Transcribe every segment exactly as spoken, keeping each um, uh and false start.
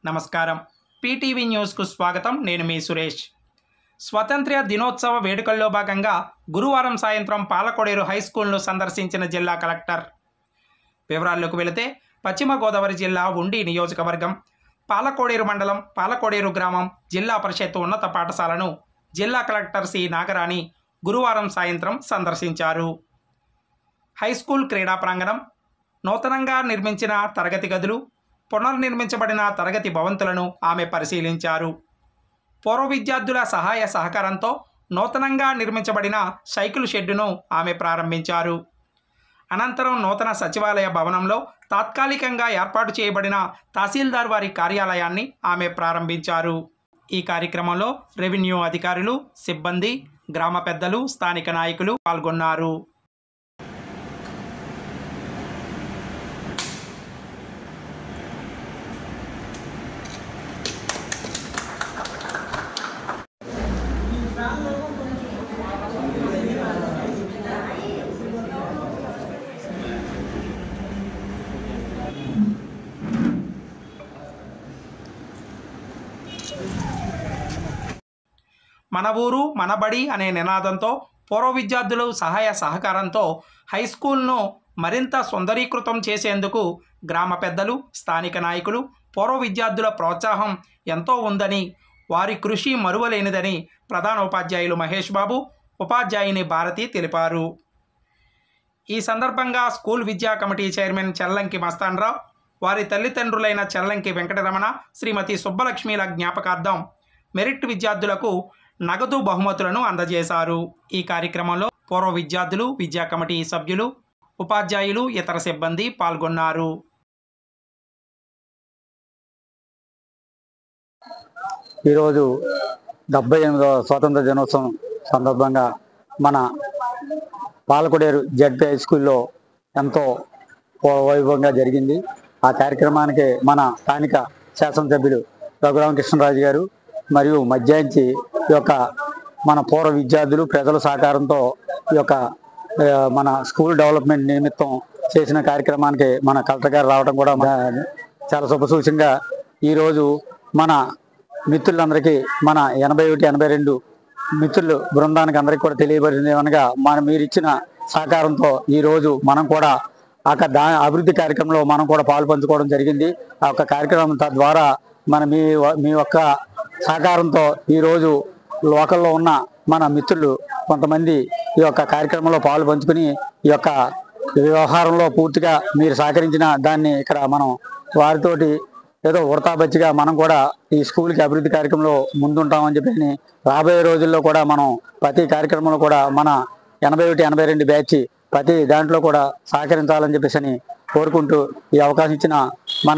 నమస్కారం. పీటీవీ న్యూస్కు స్వాగతం. నేను మీ సురేష్. స్వతంత్ర దినోత్సవ వేడుకల్లో భాగంగా గురువారం సాయంత్రం పాలకోడేరు హై స్కూల్ను సందర్శించిన జిల్లా కలెక్టర్. వివరాల్లోకి వెళితే పశ్చిమ గోదావరి జిల్లా ఉండి నియోజకవర్గం పాలకోడేరు మండలం పాలకోడేరు గ్రామం జిల్లా పరిషత్ ఉన్నత పాఠశాలను జిల్లా కలెక్టర్ సి నాగరాణి గురువారం సాయంత్రం సందర్శించారు. హై స్కూల్ క్రీడా ప్రాంగణం, నూతనంగా నిర్మించిన తరగతి గదులు, పునర్నిర్మించబడిన తరగతి భవంతులను ఆమె పరిశీలించారు. పూర్వ విద్యార్థుల సహాయ సహకారంతో నూతనంగా నిర్మించబడిన సైకిల్ షెడ్డును ఆమె ప్రారంభించారు. అనంతరం నూతన సచివాలయ భవనంలో తాత్కాలికంగా ఏర్పాటు చేయబడిన తహసీల్దార్ వారి కార్యాలయాన్ని ఆమె ప్రారంభించారు. ఈ కార్యక్రమంలో రెవెన్యూ అధికారులు, సిబ్బంది, గ్రామ పెద్దలు, స్థానిక నాయకులు పాల్గొన్నారు. మన ఊరు మన బడి అనే నినాదంతో పూర్వ విద్యార్థులు సహాయ సహకారంతో హై స్కూల్ను మరింత సుందరీకృతం చేసేందుకు గ్రామ పెద్దలు, స్థానిక నాయకులు, పూర్వ విద్యార్థుల ప్రోత్సాహం ఎంతో ఉందని, వారి కృషి మరువలేనిదని ప్రధాన ఉపాధ్యాయులు మహేష్ బాబు, ఉపాధ్యాయుని భారతి తెలిపారు. ఈ సందర్భంగా స్కూల్ విద్యా కమిటీ చైర్మన్ చెల్లంకి మస్తాన్రావు, వారి తల్లిదండ్రులైన చెల్లంకి వెంకటరమణ, శ్రీమతి సుబ్బలక్ష్మిల జ్ఞాపకార్థం మెరిట్ విద్యార్థులకు నగదు బహుమతులను అందజేశారు. ఈ కార్యక్రమంలో పూర్వ విద్యార్థులు, విద్యా కమిటీ సభ్యులు, ఉపాధ్యాయులు, ఇతర సిబ్బంది పాల్గొన్నారు. ఈరోజు డెబ్బై ఎనిమిదవ స్వాతంత్ర దినోత్సవం సందర్భంగా మన పాలకోడేరు జెడ్పీ హై స్కూల్లో ఎంతో వైభవంగా జరిగింది. ఆ కార్యక్రమానికి మన స్థానిక శాసనసభ్యులు రఘురామకృష్ణరాజు గారు మరియు మధ్యాహ్నించి ఈ యొక్క మన పూర్వ విద్యార్థులు ప్రజల సహకారంతో ఈ యొక్క మన స్కూల్ డెవలప్మెంట్ నిమిత్తం చేసిన కార్యక్రమానికి మన కలెక్టర్ గారు రావడం కూడా చాలా శుభసూచంగా ఈరోజు మన మిత్రులందరికీ మన ఎనభై ఒకటి ఎనభై రెండు మిత్రులు బృందానికి అందరికీ కూడా తెలియబడింది ఏమనగా మన మీరు ఇచ్చిన సహకారంతో ఈరోజు మనం కూడా ఆ దా అభివృద్ధి కార్యక్రమంలో మనం కూడా పాలు పంచుకోవడం జరిగింది. ఆ యొక్క కార్యక్రమం తద్వారా మన మీ మీ యొక్క సహకారంతో ఈరోజు లోకల్లో ఉన్న మన మిత్రులు కొంతమంది ఈ యొక్క కార్యక్రమంలో పాలు పంచుకుని ఈ యొక్క వ్యవహారంలో పూర్తిగా మీరు సహకరించిన దాన్ని ఇక్కడ మనం వారితోటి ఏదో వృతాబచ్చిగా మనం కూడా ఈ స్కూల్కి అభివృద్ధి కార్యక్రమంలో ముందుంటామని చెప్పి రాబోయే రోజుల్లో కూడా మనం ప్రతి కార్యక్రమంలో కూడా మన ఎనభై ఒకటి ఎనభై రెండు బ్యాచ్ ప్రతి దాంట్లో కూడా సహకరించాలని చెప్పేసి అని కోరుకుంటూ ఈ అవకాశం ఇచ్చిన మన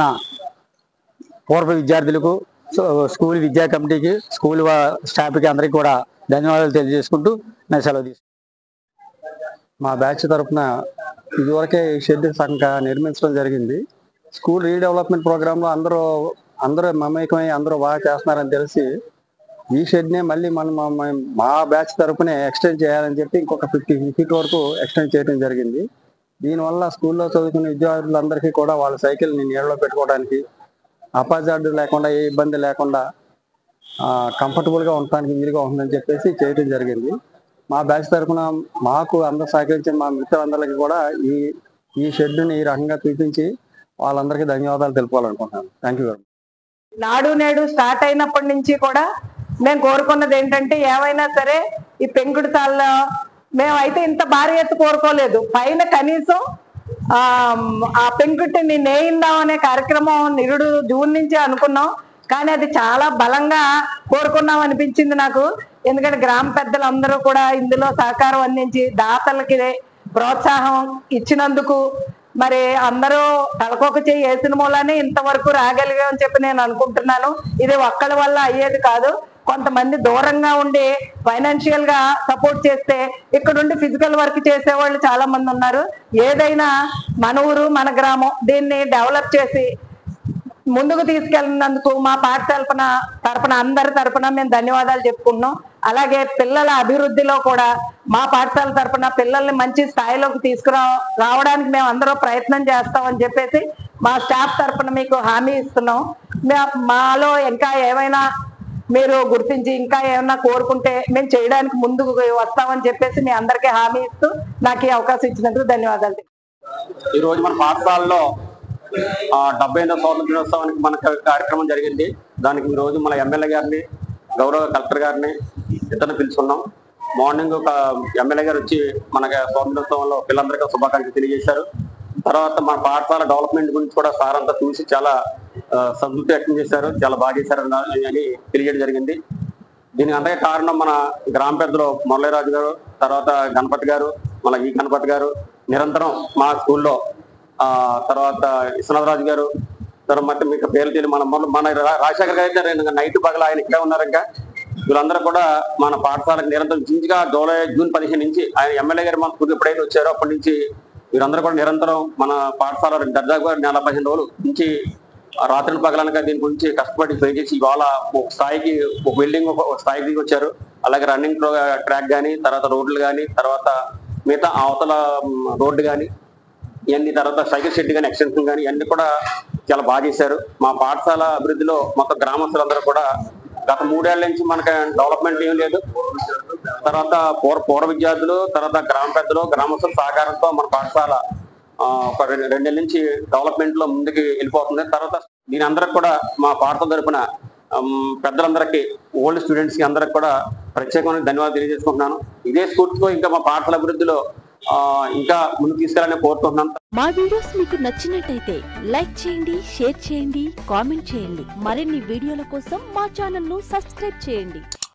పూర్వ విద్యార్థులకు, స్కూల్ విద్యా కమిటీకి, స్కూల్ స్టాఫ్కి అందరికీ కూడా ధన్యవాదాలు తెలియజేసుకుంటూ నేను సెలవు తీసుకుంటాను. మా బ్యాచ్ తరఫున ఇదివరకే షెడ్ సంఖ్య నిర్మించడం జరిగింది. స్కూల్ రీడెవలప్మెంట్ ప్రోగ్రాంలో అందరూ అందరూ మమేకమై అందరూ బాగా చేస్తున్నారని తెలిసి ఈ షెడ్నే మళ్ళీ మనం మా బ్యాచ్ తరఫునే ఎక్స్టెండ్ చేయాలని చెప్పి ఇంకొక ఫిఫ్టీ ఫీట్ వరకు ఎక్స్టెండ్ చేయడం జరిగింది. దీనివల్ల స్కూల్లో చదువుకునే విద్యార్థులందరికీ కూడా వాళ్ళ సైకిల్ని నీళ్ళలో పెట్టుకోవడానికి, అపాజార్డు లేకుండా, ఏ ఇబ్బంది లేకుండా కంఫర్టబుల్గా ఉండటానికి వీలుగా ఉంటుందని చెప్పేసి చేయడం జరిగింది. మా బ్యాచ్ తరఫున మాకు అందరూ సహకరించిన మా మిత్రులందరికీ కూడా ఈ ఈ షెడ్ని ఈ రకంగా చూపించి వాళ్ళందరికీ ధన్యవాదాలు తెలుపుకోవాలనుకుంటున్నాను. Thank you very much. Nadu Nedu start అయినప్పటి నుంచి కూడా మేము కోరుకున్నది ఏంటంటే, ఏమైనా సరే ఈ పెంకుడు తాళ్ళలో మేమైతే ఇంత భారీ ఎత్తు కోరుకోలేదు. పైన కనీసం ఆ ఆ పెంకుటిని నేయిందాం అనే కార్యక్రమం నిరుడు జూన్ నుంచి అనుకున్నాం. కానీ అది చాలా బలంగా కోరుకున్నాం అనిపించింది నాకు. ఎందుకంటే గ్రామ పెద్దలందరూ కూడా ఇందులో సహకారం అందించి దాతలకి ప్రోత్సాహం ఇచ్చినందుకు మరి అందరూ తలకొక చేయి వేసిన మూలానే ఇంతవరకు రాగలిగామని చెప్పి నేను అనుకుంటున్నాను. ఇది ఒక్కడి వల్ల అయ్యేది కాదు. కొంతమంది దూరంగా ఉండి ఫైనాన్షియల్ గా సపోర్ట్ చేస్తే ఇక్కడుండి ఫిజికల్ వర్క్ చేసే వాళ్ళు చాలా మంది ఉన్నారు. ఏదైనా మన ఊరు మన గ్రామం దీన్ని డెవలప్ చేసి ముందుకు తీసుకెళ్ళినందుకు మా పాఠశాల తరపున అందరి తరపున మేము ధన్యవాదాలు చెప్పుకుంటున్నాం. అలాగే పిల్లల అభివృద్ధిలో కూడా మా పాఠశాల తరపున పిల్లల్ని మంచి స్థాయిలోకి తీసుకురా రావడానికి మేము అందరూ ప్రయత్నం చేస్తామని చెప్పేసి మా స్టాఫ్ తరపున మీకు హామీ ఇస్తున్నాం. మా- మాలో ఇంకా ఏమైనా మీరు గుర్తించి ఇంకా ఏమైనా కోరుకుంటే మేము చేయడానికి ముందుకు వస్తామని చెప్పేసి మీ అందరికీ హామీ ఇస్తూ నాకు ఈ అవకాశం ఇచ్చినందుకు ధన్యవాదాలు. ఈ రోజు మన పాఠశాలలో ఆ, డెబ్బై ఎనిమిదవ స్వాతంత్ర దినోత్సవానికి మన కార్యక్రమం జరిగింది. దానికి ఈ రోజు మన ఎమ్మెల్యే గారిని, గౌరవ కలెక్టర్ గారిని ఇద్దరిని పిలుచుకున్నాం. మార్నింగ్ ఒక ఎమ్మెల్యే గారు వచ్చి మనకి స్వాతంత్ర దినోత్సవంలో పిల్లలందరికీ శుభాకాంక్షలు తెలియజేశారు. తర్వాత మన పాఠశాల డెవలప్మెంట్ గురించి కూడా సార్ అంతా చూసి చాలా ఆ, సంతృప్తి వ్యక్తం చేశారు. చాలా బాగా చేశారు అని తెలియజేయడం జరిగింది. దీనికి అందరికీ కారణం మన గ్రామ పెద్దలు మురళీరాజు గారు, తర్వాత గణపతి గారు, మన ఈ గణపతి గారు నిరంతరం మా స్కూల్లో, ఆ తర్వాత విశ్వనాథరాజు గారు, తర్వాత మీకు పేరు తెలియదు మన మన రాజశేఖర్ గారు అయితే నైట్ పగల ఆయన ఇక్కడే ఉన్నారు. ఇంకా వీళ్ళందరూ కూడా మన పాఠశాలకు నిరంతరం జింజిగా జూలై జూన్ పదిహేను నుంచి ఆయన ఎమ్మెల్యే గారు మన స్కూల్ ఎప్పుడైతే వచ్చారో అప్పటి నుంచి వీరందరూ కూడా నిరంతరం మన పాఠశాల దర్జాగా నెల పదిహేను రోజులు నుంచి రాత్రులు పగలనగా దీని గురించి కష్టపడి పే చేసి ఇవాళ ఒక స్థాయికి ఒక బిల్డింగ్ ఒక స్థాయికి దిగి వచ్చారు. అలాగే రన్నింగ్ ట్రాక్ కానీ, తర్వాత రోడ్లు కానీ, తర్వాత మిగతా అవతల రోడ్డు కానీ, ఇవన్నీ, తర్వాత సైకిల్ షెడ్ కానీ, ఎక్స్టెన్షన్ కానీ ఇవన్నీ కూడా చాలా బాగా చేశారు. మా పాఠశాల అభివృద్ధిలో మొత్తం గ్రామస్తులందరూ కూడా గత మూడేళ్ల నుంచి మనకి డెవలప్మెంట్ ఏం లేదు. తర్వాత పూర్వ పూర్వ విద్యార్థులు, తర్వాత గ్రామ పెద్దలు, గ్రామస్తుల సహకారంతో మన పాఠశాల ఒక రెండు రెండేళ్ళ నుంచి డెవలప్మెంట్ లో ముందుకు వెళ్ళిపోతుంది. తర్వాత దీని అందరికి కూడా మా పాఠశాల తరపున పెద్దలందరికీ, ఓల్డ్ స్టూడెంట్స్ కి అందరికి కూడా ప్రత్యేకమైన ధన్యవాదాలు తెలియజేసుకుంటున్నాను. ఇదే స్ఫూర్తితో ఇంకా మా పాఠశాల అభివృద్ధిలో ఇంకా ముందుకు తీసుకెళ్ళాలని కోరుకుంటున్నాను. మా వీడియోస్ మీకు నచ్చినట్టయితే లైక్ చేయండి, షేర్ చేయండి, కామెంట్ చేయండి. మరిన్ని వీడియోల కోసం మా ఛానల్ ను సబ్స్క్రైబ్ చేయండి.